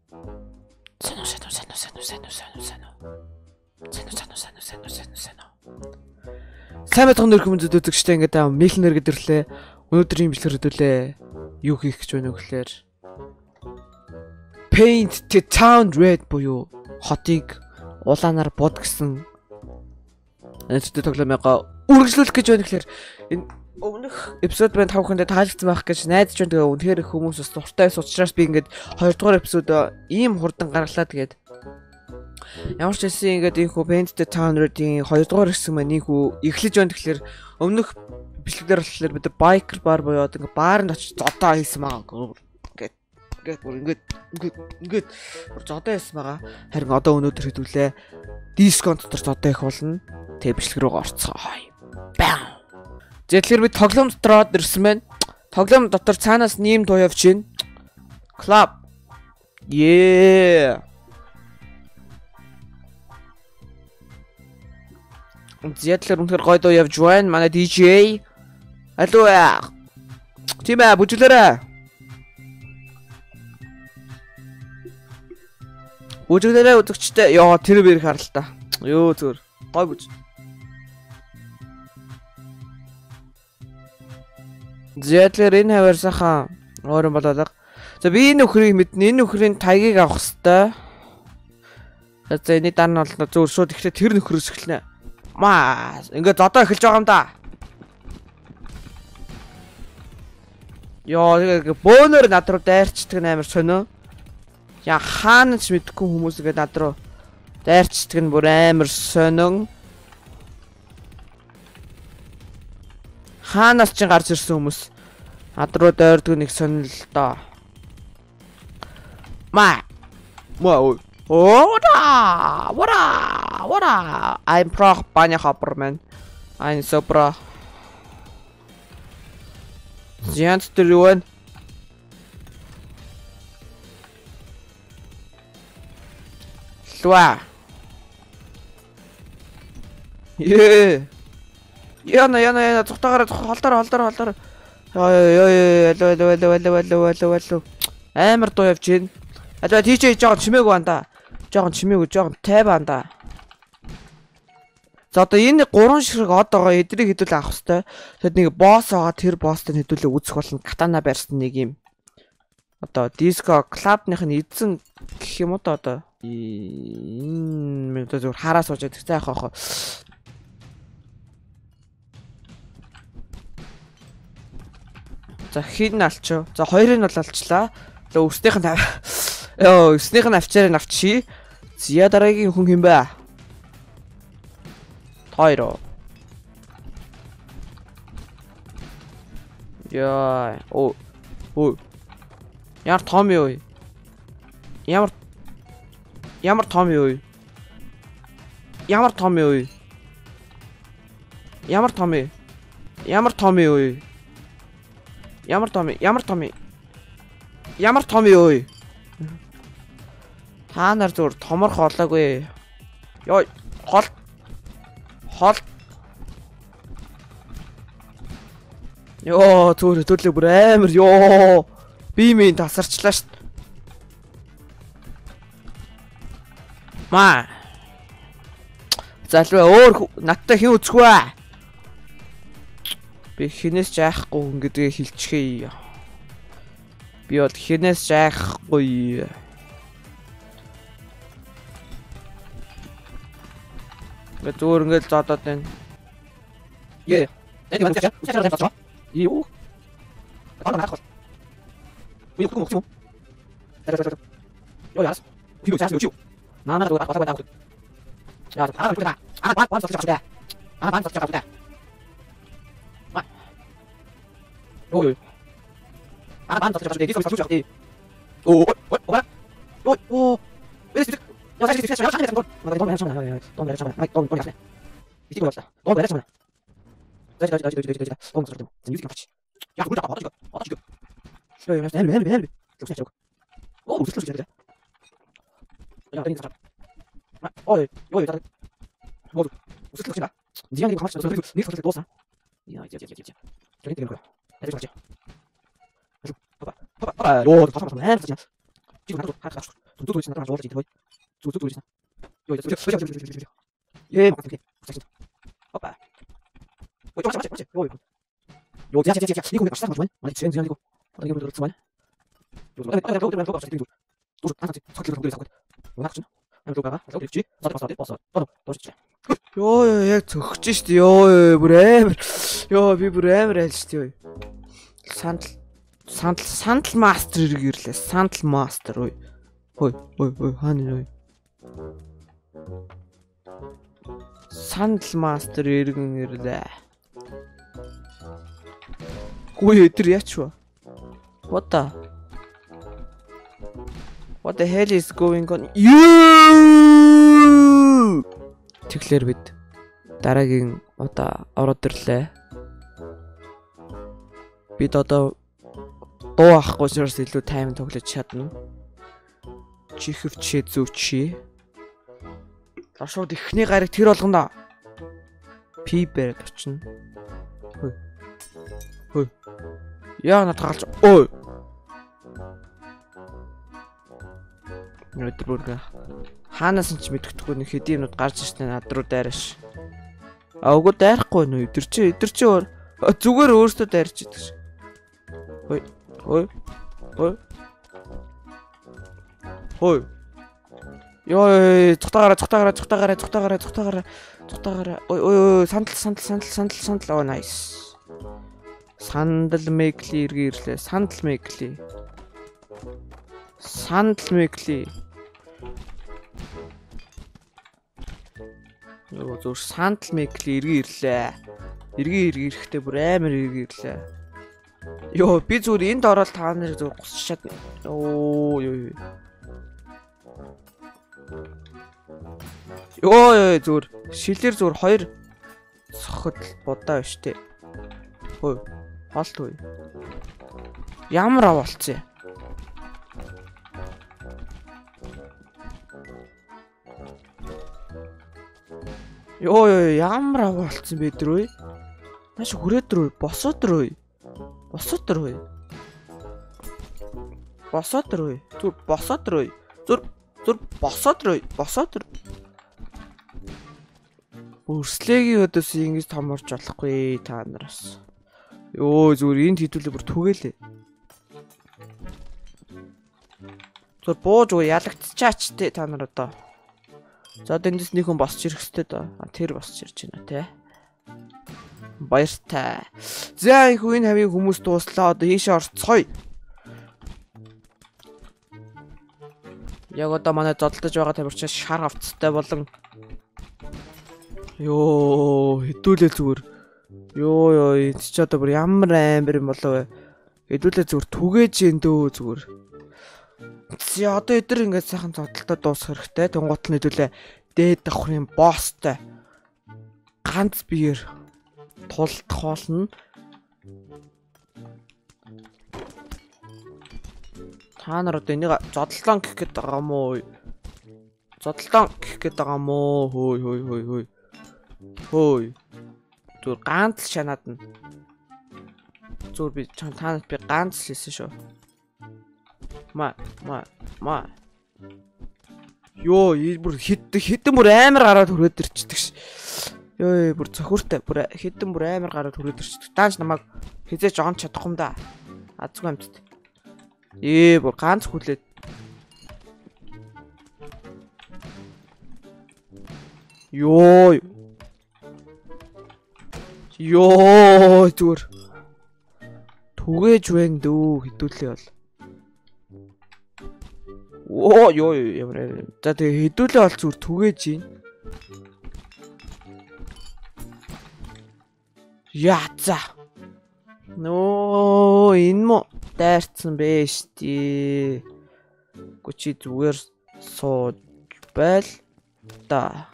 Сайн мэдгэн нөхөмдөд үзэгчтэй ингээд мэлнэр гэдэрлээ. Өнөөдрийн бичлэг хөдөлөө юу хийх гэж байна вэ гэхээр Paint the Town Red буюу хотыг улаанаар бод гэсэн энэ тоглоомыг үргэлжлүүлэх гэж байна гэхээр энэ өмнөх эпизод байна 5 хүндээ таалагдсан байх гэж найдаж байна. Тэгээ үнэхээр их хүмүүс бас дуртай байсан учраас би ингээд 2 дугаар эпизод ийм хурдан гаргалаа. Тэгээд ямар ч хэлсэн ингээд энэ хүү Paint the Town Red-ийн 2 дугаар хэсэг маань энэ хүү эхлэж байна. Тэгэхээр өмнөх бичлэгдэр болохоор бид biker bar буюу ингээд баарнд очиж зодоо хийсэн байгаа. Ингээд зодоо хийсэн байгаа. Харин одоо өнөөдөр хэдүүлээ дисконт дотор зодоо их болно. Тэгээ бичлэг рүү орцгоё. Бам. Тэгэхээр би тоглоом дотроо ирсэн байна. Тоглоом дотор цаанаас нэм дуу явж байна. Club. Yeah. Тэгэхээр үнэхээр гоё дуу явж байна. Манай DJ. Алло. Тимэ бүжиглээрээ. Бүжиглээрээ үзэгчтэй. Йоо тэр бэр харал та. Йоо зөөр. Гоё бүж. Тэгэхээр энэ хавар сайхан өөрөн болоод. За би энэ нөхрийг мэднэ. Энэ нөхрийн тайгийг авах хэвээр. За энэ дан нь бол зөв шууд ихлэ тэр нөхрөөс эхэлнэ. Маа ингээд зодоо эхэлж байгаа юм да. Йоо тэгээ бөөнөр над руу дайрчдаг амар сонио. Я хаана ч мэдгүй хүмүүс ингээд над руу дайрчдаг нь бүр амар сонио. Хаанаас ч гарч ирсэн хүмүүс над руу дайрдаг нэг сонир л доо. Маа. Маа. What I'm pro Banya Hopper man. I'm so pro. Giant to ruin. Swa. Yeah. Яна цухтагаар холдоор. Алло. Амар дуу явж гин. Алло тийч жоохон чимээгүй байна да. Жоохон чимээгүй, жоохон тайван да. За одоо энэ 3 ширхэг од байгаа эдрийг хэдүүл авах хэвээр. Тэгэд нэг босс байгаа тэр босстой хэдүүлээ үүсэх болно. Катана барьсан нэг юм. Одоо диско клубных нь эзэн гэх юм уу одоо. Энэ зөвхөн хараа сууж байдаг цаах аах. За хин алчаа. За хоёрыг нь бол алчлаа. За өснийх нь өснийх нь авчаар авчи. Зя дараагийн хүн хэм бэ? Тойро. Яа. Оо. Яар том юу? Ямар том юу? Ямар том юу? Хаанаар зүгээр томорх олоогүй. Йоо хол. Йоо зүгээр хөдөлөө бүр амар ёо. Би минь тасарчлаа шít. Маа. Залуу өөр надтай хэн үзэхгүй. Би хинээс жаахгүй хүн гэдгээ хэлчихье. Би бол хинээс жаахгүй. Зүгээр ингээд зодоод байна. Яа. Энэ маань яа. Юу? Аа нахал. Юу юм юм. Ёо яас. Би юу чаас юу. Наа дуу атаа байна. Яа, аа бүгд. Баан соччихсан. Баан соччихсан. Ой. Баан соччихсан. Ди соччихсан. Оо. Я хочу сейчас я хочу дом я сам. Май дом я сам. Иди туда. Дом я сам. Дай. Дом сам. Зимний капч. Я буду отойти. Что я help. Что сейчас? О, что сейчас? Я не знаю. Ой, так. Вот. Что сейчас? Диана не хочет, не хочет доса. Я. Что ты делаешь? Это что? Папа. О, папа. Help. Тихо, надо. Зүг зүг надад уулж идэх бай. Зүг зүг. Ээ. Опа. Ой, чамаа. Ой. Йоо, я. Нэг хүн гарсан байна. Манай чинь зэн нэг. Одоо ингэ болчихсон байна. Зүг ёо яг цогч штт ёо бүр амар ёо би бүр амар айл штт ёо сандал мастер ирлээ сандал мастер ой хаана ой сандал мастер иргэн ирлээ хөөе тэр яач вэ What the hell is going on? You! Тэгэхээр бид дараагийн одоо ороод ирлээ. Бид одоо дуу авахгүй учраас илүү тайван тоглож чадна. Чихвчээ зүвчээ. Шууд ихний гариг тэр болгоно. Пи бэр очно. Хөөе. Яа надад галж. Ой. Өдөр бүргээ хаанаас ч мэддэхгүй нэг хэдийн минут гарч ирсэн над руу дайраш. Үгүй дайрахгүй нөө өдөр чи зүгээр өөртөө дайрч идэг ш. Хой. Йоо цухтаагаараа. Ой сандал. Оо nice. Сандал мекли ирлээ. Сандал мекли. Йоо зур сандал мекли ирлээ. Ирэхдээ бүр амар ирлээ. Йоо би зүгээр энд ороод та нарыг зүгээр гусч чадна. Оо ёо. Йоо зүгээр шилэр зүгээр хоёр сохот бодоо штэ. Хөөе. Холт үе. Ямар авалцсан. Йоо ямар авалцсан бэ дрөө? Маш хүрээд дрөө босоод дрөө. Зүр босоод дрөө. Өрслэгийн өдөөс ингэж томорч болохгүй та нараас. Йоо зүгээр энд хідүүлээ бүр түгээлээ. Зүр бууж уу ялагдчихаач те та нар одоо. За дэндээс нэг хүн босч ирэх хэвчээ доо. Тэр босч ирж байна те. Баяртай. За их үн хавийн хүмүүс дууслаа. Одоо хийшээ орцгоё. Яг одоо манай зодтолдож байгаа тамирчид шар хавцтай болон ёо хэдүүлээ зүгээр. Ёо энд ч одоо бүр ямар амар юм болов вэ? Хэдүүлээ зүгээр түгээж ин дөө зүгээр. За одоо эдгээр ингээд сайхан зодтолтой дуусах хэрэгтэй. Тунгуут нь хэдүүлээ дээд давхрын босстой ганц биеэр тулдах болно. Та нар одоо энийг зодлон гэх гээд байгаа юм уу? Хөөе. Зүр ганц шанаад нь. Зүр би танад би ганц л хийсэн шүү. Ма. Йоо, бүр хитэн бүр амар гараад хүрээд ирчихдэг ш. Йоо, бүр цохиуртай бүр хитэн бүр амар гараад хүрээд ирчихдэг. Даанч намайг хизээч онч чадахгүй юм да. Азгүй амтд. Бүр ганц хүлээд. Йоо, зүгээр. Түгээж байна дөө хідүүлээ бол. Оо ёо ямар. За тэгээ хідүүлээ бол зүгээр түгээж ийн. Яаца. Нөө энэ мо дайрцсан бэ штий. Гүчи зүгээр сууж байл да.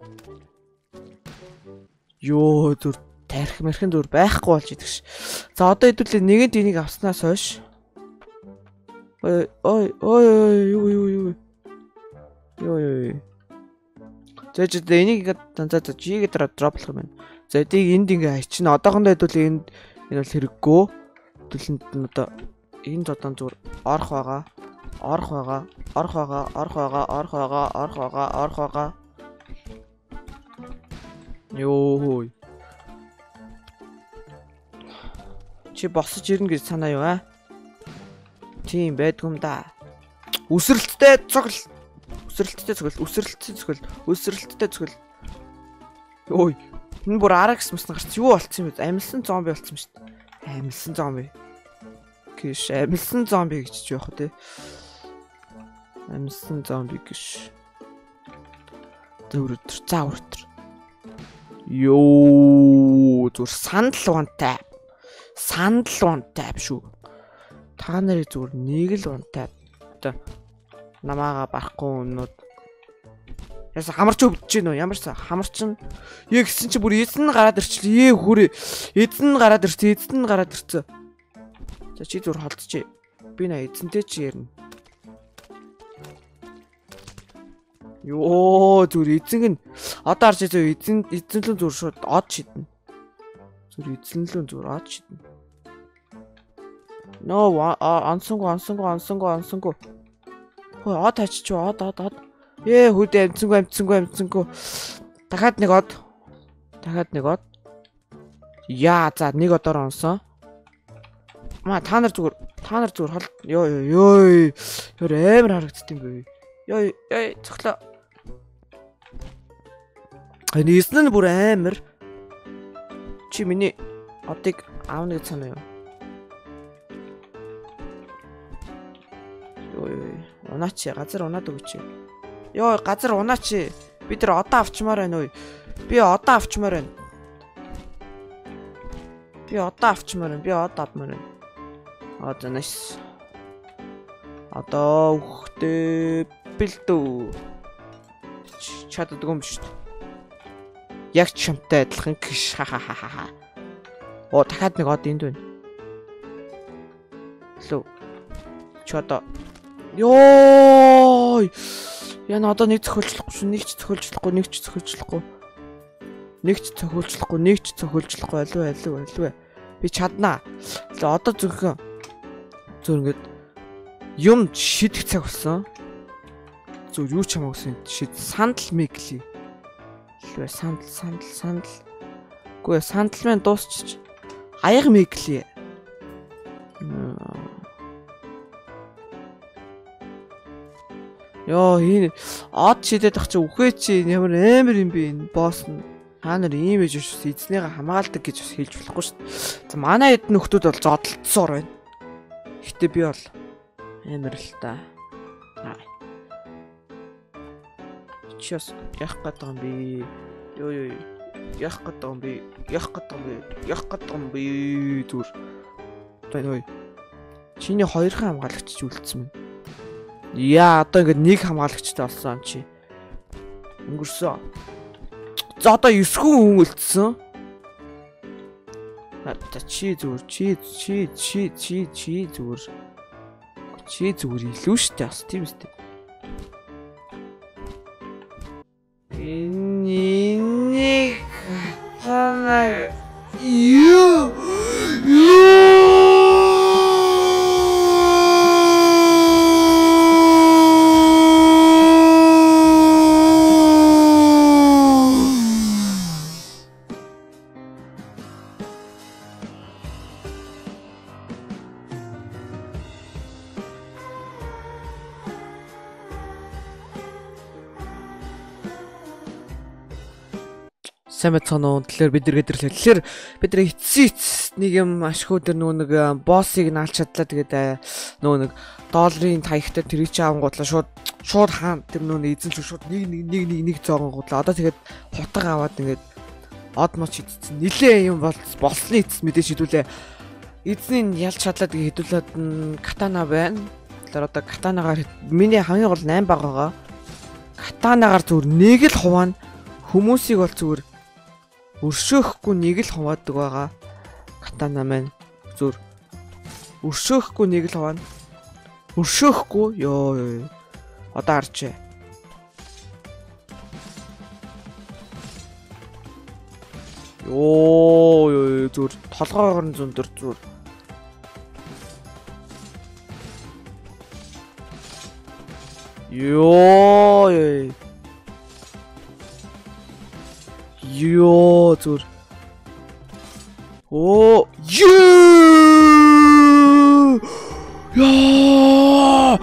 Ёо зүр тарих мэрхэн зүр байхгүй болж идэх ш. За одоо хэдүүлээ нэгэнт энийг авснаас хойш. Ой юу. Зэж энийг танцаа жигээ дроплох юм байна. За эдийг энд ингээ хайчихна. Одоохондоо хэдүүлээ энэ бол хэрэггүй. Хэдүүлэнд нь одоо энэ зодон зүр орох байгаа. Орох байгаа. Орох байгаа. Орох байгаа. Орох байгаа. Орох байгаа. Орох байгаа. Йоо. Чи босож ирнэ гэж санаа юу аа? Тийм байдгүй юм да. Үсрэлттэй цогл. Үсрэлттэй цогл. Үсрэлттэй цогл. Үсрэлттэй цогл. Ой. Энэ бүр аракс мөснө гарч юу болцсон юм бэ? Амилсан зомби болцсон шүү дээ. Амилсан зомби. Гэш амилсан зомби гэж ч яах вэ? Амилсан зомби гэж. Зөөрөдөр. За өртөр. Йоо, зүр сандал вантай. Сандал вантай шүү. Та нарыг зүгээр нэг л вантай. Одоо намаага барахгүй өмнөд. Яса хамарч өвдөж гин үү? Ямарч хамарч нь. Ээ гисэн чи бүр эзэн нь гараад ирчлээ. Ээ хүрээ. Эзэн нь гараад ирсэн. Эзэн нь гараад ирсэн. За чи зүр холдчихъя. Би наа эзэнтэй чи ярина. Йоо зүр эзэн нь одоо харж байгаа эзэнлэн зүр шууд од шиднэ. Зүр эзэнлэн зүр од шиднэ. Ноо ансангүй. Хөө од хачиж од. Ээ хүдэ амцсангүй. Дахиад нэг од. Яа за нэг одоор онсон. Та нар зүгээр хол ёо. Өөр амар харагдт юм бэ. Ёо цоглоо. Энэ эзэн нь бүр амар. Чи миний одыг аавна гэж санаа юу? Ёо. Унаач газар унаад өгч. Ёо газар унаач. Бид нар одоо авчмаар байна уу? Би одоо авчмаар байна. Би одоо авмаар байна. Одоо нэс. Одоо ухтэй бэлдүү. Чаддаг юм шүү дээ. Яг чамтай адилхан гიშ хахахаха. Оо дахиад нэг од энд байна. Лөө. Чи одоо ёо. Яна одоо нэг цохиулчлахгүй шүү. Нэг ч цохиулчлахгүй. Алив. Би чаднаа. Одоо зөвхөн зүр ингээд юм шидэх цаг болсон. Зүр юу ч хамаагүй шид сандал мэгли. Лвэ сандал. Гүй сандал мэн дуусчих. Аяга мэгли. Ёо энэ од шидэт ах чи үхээ чи ямар амар юм бэ энэ босс нь. Та нар ийм ээж ус эзнийгээ хамгаалдаг гэж бас хэлж болохгүй шүү дээ. За манай эд нөхдүүд бол зодтолцсоор байна. Гэтэ би бол амар л та. Чи бас яах гэдэг юм бэ? Ёо. Яах гэдэг юм бэ? Зүр. Тань ой. Чиний хоёрхан хамгаалагч ч үлдсэн мэн. Яа одоо ингээд нэг хамгаалагчтай болсон чи. Өнгөрсөн. За одоо 9 хүн үлдсэн. Чи зүгээр илүү штэ бас тийм үстэй. Энийг ханаа юу сайн бацгаана уу. Тэгэхээр бид нар эцсийн нэг юм ашгүй дээр нэг боссыг наалж чадлаа. Тэгээд нэг долларын таягтай тэрийг чи авангуудлаа шууд хаан тэр эзэн ч шууд нэг зоогонгуудлаа. Одоо тэгээд хутга аваад ингээд од моч идсэн. Нилээ юм болсны эцэс мэдээж хідүүлээ. Эзнийг ялж чадлаа тэгээд хідүүлээд катана байна. Тэгэхээр одоо катанагаар миний хамгийн гол 8 байгаа. Катанагаар зүгээр нэг л хуваана. Хүмүүсийг бол зүгээр өршөөхгүй нэг л хуваадаг байгаа. Катана маань зүр өршөөхгүй нэг л хуваана. Өршөөхгүй ёо. Одоо харчээ. Ёо зүр толгоогоор нь зөндөр зүр. Ёо. Ёо зүр. Оо. Ёо. Ёо.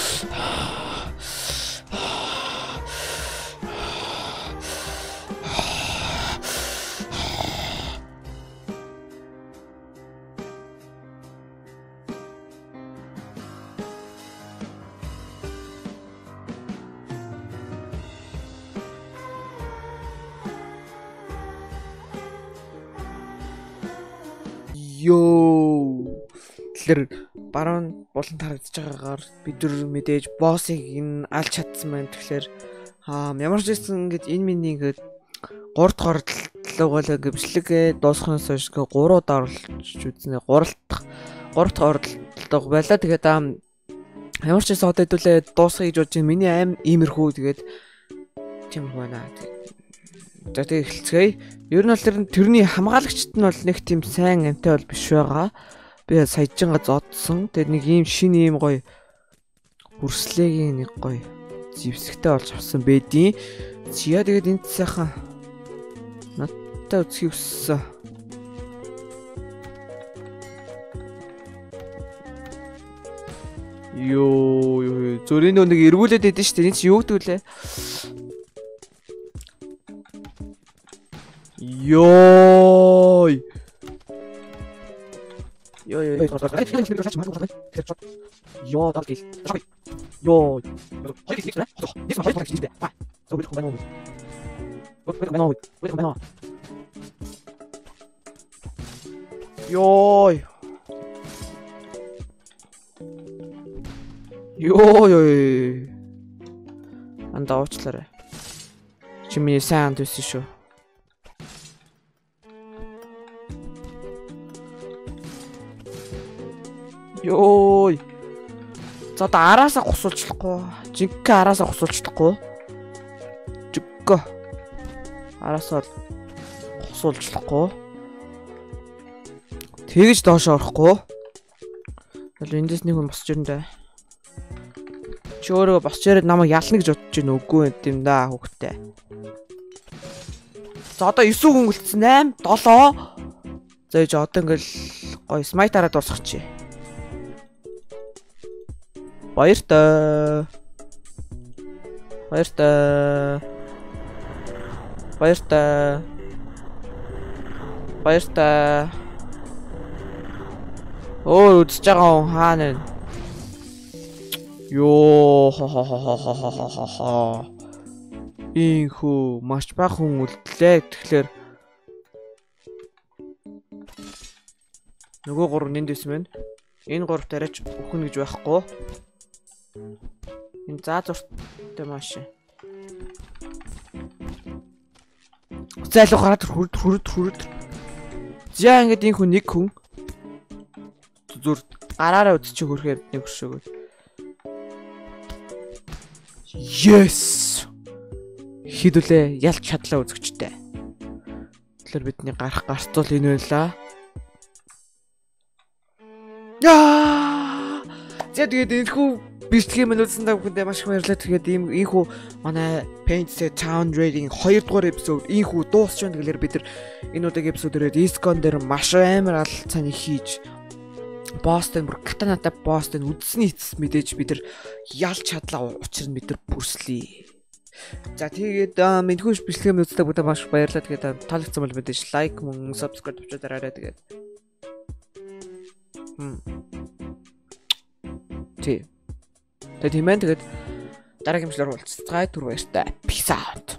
Йоо. Тэгэхээр баруун болон тарагдж байгаагаар бид нар мэдээж боссыг энэ алж чадсан байна. Тэгэхээр ямар ч байсан ингэж энэ миний ингэж 3 дахь оролдлогоо гимшлэгээ дуусахнаас хойш 3 удаа оролцож үзнэ. 3 дахь оролдлого байлаа. Тэгээд ямар ч байсан одоо хэдүүлээ дуусгая гэж бодож миний аим иймэрхүү тэгээд тиймэрхүү байна. За тэгээ эхэлцгээе. Ер нь бол тэрний хамгаалагчт нь бол нэг тийм сайн амтай бол биш байгаа. Би саяжинга зодсон. Тэгээд нэг ийм шинэ ийм гоё хүрслэгийн нэг гоё зевсэгтэй болж авсан бэдийн. Зя тэгээд энэ сайхан надтай үзхийг хүссэн. Йоо зүрийн нэг эргүүлээд байдсан шүү дээ. Энэ чи юу гэдэг вэ? Йоо. Йоо. Йоо дагил. Йоо. Йоо. Йоо. Андаа уучлаарай. Чи миний сайн анд байсан шүү. Йоо. За одоо араасаа гусуулчлахгүй. Жинхэнэ араасаа гусуулчлахгүй. Жиггөө. Араасаа гусуулчлахгүй. Тэгж доош орохгүй. Тэгэл эндээс нэг хүн босч ирэн дээ. Чи өөрөө босч ирээд намайг ялна гэж бодож байна үгүй юм да хүүхдээ. За одоо 9 хүн үлдсэн 8 7. За ээж одоо ингээл гоё смайтараа дуусгачих. Баяртай. Баяртай. Баяртай. Баяртай. Оо үзэж байгаа хүн хаана вэ? Йоо ха. Инхүү маш бага хүн үлдлээ. Тэгэхээр нөгөө 3 нэндээс мэн. Энэ 3 тариач өхөн гэж байхгүй. Энэ заазуртай машин. Зайлуу гараад хүрд. За ингээд энэ хүн нэг хүн зүр гараараа үзчих хөрхээр нэг хөшөөгөө. Yes. Хидүүлээ ялч чадлаа үзэгчтэй. Тэгэхээр бидний гарцуул энэ байлаа. Яа! За тэгээд энэ хүн бэлтгэн минутсан даа бүхэндээ маш их баярлалаа. Тэгээд ийм хүү манай Paint Set Town Raiding 2 дугаар эпизод ийм хүү дуусч байна. Тэгэхээр бид нар энэ удаагийн эпизодороо Discord дээр маш амар алцааны хийж Бостон бүр катанатай Бостон үдсний эцэс мэдээж бид нар ялч чадлаа учир нь бид нар бүрслэе. За тэгээд мэдхүйш бичлэгээ үздэг бүгд маш баярлалаа. Тэгээд таалагдсан бол мэдээж лайк мөн subscribe авчаа дараарай. Тэгээд тийм ээ. Тэгээд дараагийн бичлэгээр уулзцгаая. Түр баяртай. Peace out.